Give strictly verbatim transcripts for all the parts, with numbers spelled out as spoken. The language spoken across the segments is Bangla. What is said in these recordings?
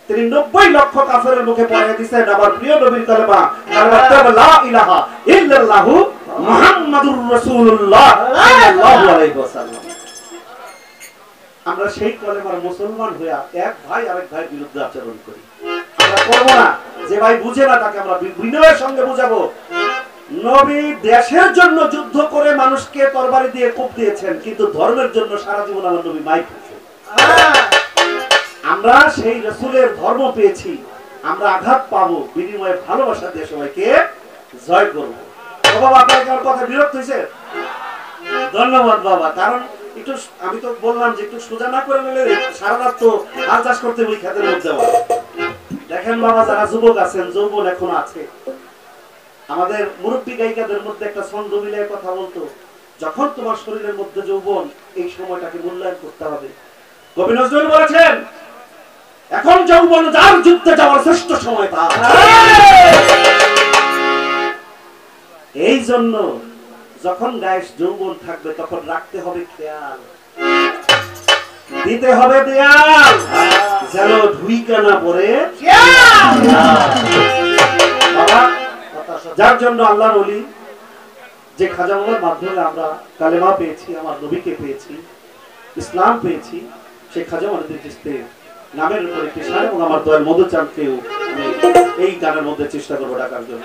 তিনি নব্বই লক্ষ কাফেরের মুখে পড়ে দিয়েছেন আমার প্রিয় নবীর কালেমা লা ইলাহা ইল্লাল্লাহু মুহাম্মাদুর রাসূলুল্লাহ সাল্লাল্লাহু আলাইহি ওয়াসাল্লাম। আমরা সেই কলেমার মুসলমান হইয়া এক ভাই আরেক ভাইয়ের বিরুদ্ধে আচরণ করি। আমরা করব না, যে ভাই বুঝে না তাকে আমরা বিনয়ের সঙ্গে বুঝাবো। নবী দেশের জন্য যুদ্ধ করে মানুষকে তরবারি দিয়ে কোপ দিয়েছেন, কিন্তু ধর্মের জন্য সারা জীবন আমার নবী মাইক খেয়েছেন। আমরা সেই রাসূলের ধর্ম পেয়েছি, আমরা আঘাত পাবো, বিনিময়ে ভালোবাসা দিয়ে সবাইকে জয় করব। বাবা আপনার আমার কথা বিরক্ত হয়েছে? ধন্যবাদ বাবা। কারণ একটু আমি তো বললাম যে একটু সোজা না করে নিলে সারা রাত তো হাল চাষ করতে ওই খেতের মধ্যে। দেখেন বাবা, যারা যুবক আছেন, যৌবন এখন আছে, আমাদের মুরব্বী গায়িকাদের মধ্যে একটা ছন্দ মিলিয়ে কথা বলতো, যখন তোমার শরীরের মধ্যে যৌবন, এই সময়টাকে মূল্যায়ন করতে হবে। কবি নজরুল বলেছেন, এখন যৌবন যার যুদ্ধে যাওয়ার শ্রেষ্ঠ সময় তার। এই জন্য যখন গায়ে যৌবন থাকবে তখন রাখতে হবে খেয়াল, দিতে হবে দেয়াল, যেন ঢুইকা না পড়ে। যার জন্য আল্লাহর ওলি যে খাজা বাবার মাধ্যমে আমরা কালেমা পেয়েছি, আমার নবীকে পেয়েছি, ইসলাম পেয়েছি, সেই খাজা মঈনুদ্দিন চিশতির নামের উপর একটি শান এবং আমার দয়াল মধুচাঁদকেও এই গানের মধ্যে চেষ্টা করবো ডাকার জন্য।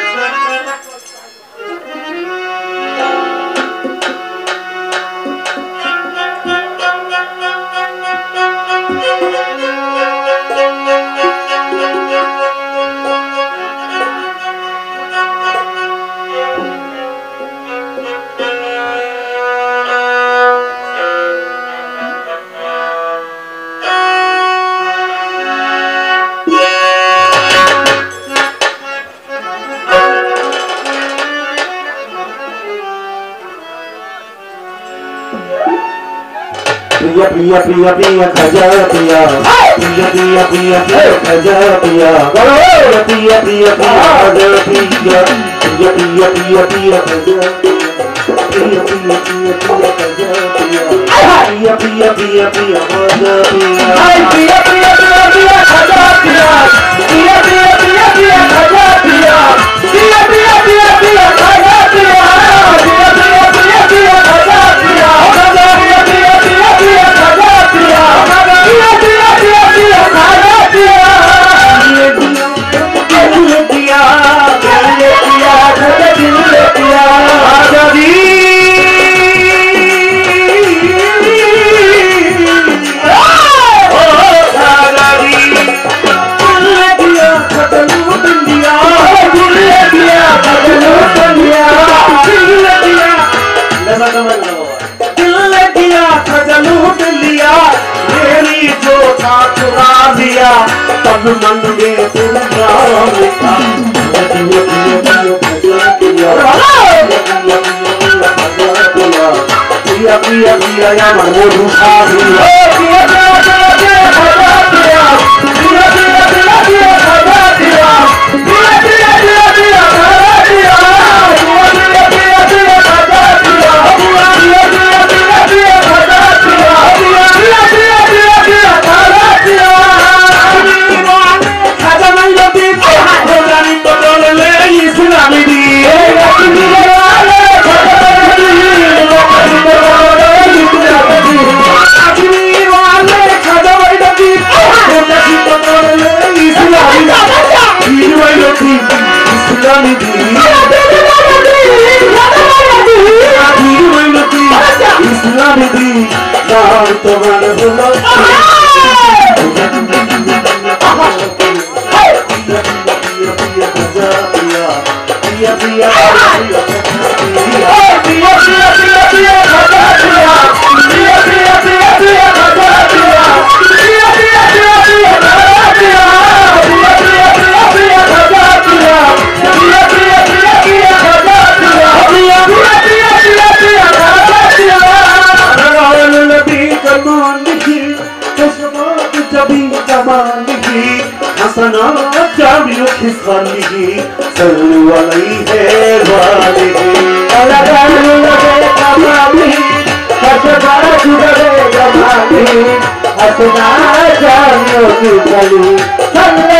प्रिया प्रिया प्रिया खजा प्रिया प्रिया प्रिया प्रिया प्रिया खजा प्रिया प्रिया प्रिया प्रिया खजा प्रिया प्रिया प्रिया प्रिया प्रिया खजा प्रिया प्रिया प्रिया प्रिया खजा प्रिया प्रिया प्रिया प्रिया खजा प्रिया प्रिया प्रिया प्रिया प्रिया खजा प्रिया प्रिया प्रिया प्रिया प्रिया खजा प्रिया प्रिया प्रिया प्रिया प्रिया खजा प्रिया प्रिया प्रिया प्रिया प्रिया खजा प्रिया तब मन में तेरा लिखा प्रिया प्रिया प्रिया या मनो रूठा प्रिया प्रिया प्रिया प्रिया प्रिया प्रिया प्रिया प्रिया प्रिया प्रिया प्रिया प्रिया प्रिया प्रिया प्रिया सल्लु अलैहि वालिहि अलग अलग हसना जानो की गली चले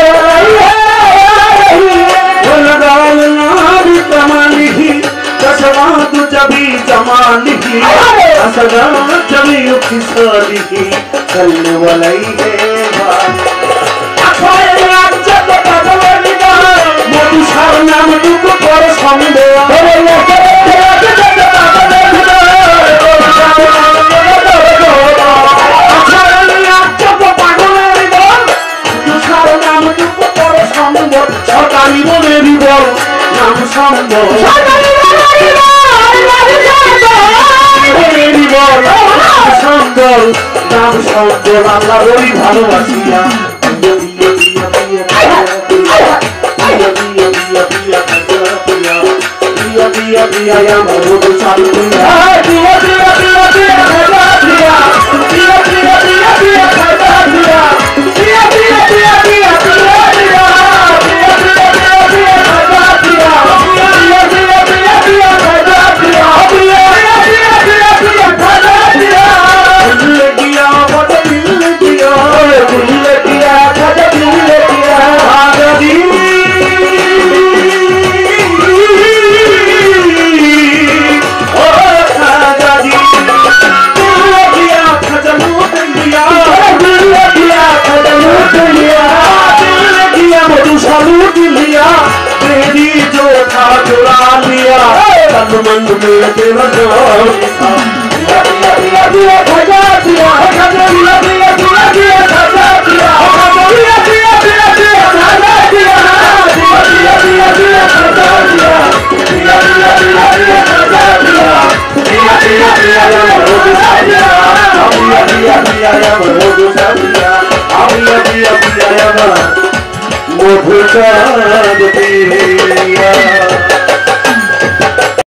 गुलगाल नारी कमानी कसवा तू जबी जमानी हसना जबी उखिसाली चलने वाली है मोदी सार नाम तुको पर संदेह সরকারি বলে দিব নাম সম্ভব সরকারি বলে দিব নাম সম্ভব নাম সম্ভব আল্লাহ বলি ভালোবাসিয়া আমার মতো চালু मन में तेरा नाम लिखा दिया दिया दिया दिया खजा दिया खजा दिया दिया दिया दिया खजा दिया दिया दिया दिया दिया खजा दिया दिया दिया दिया खजा दिया दिया दिया दिया दिया खजा दिया दिया दिया दिया रोड सादिया दिया दिया दिया रोड सादिया दिया दिया दिया मधुकर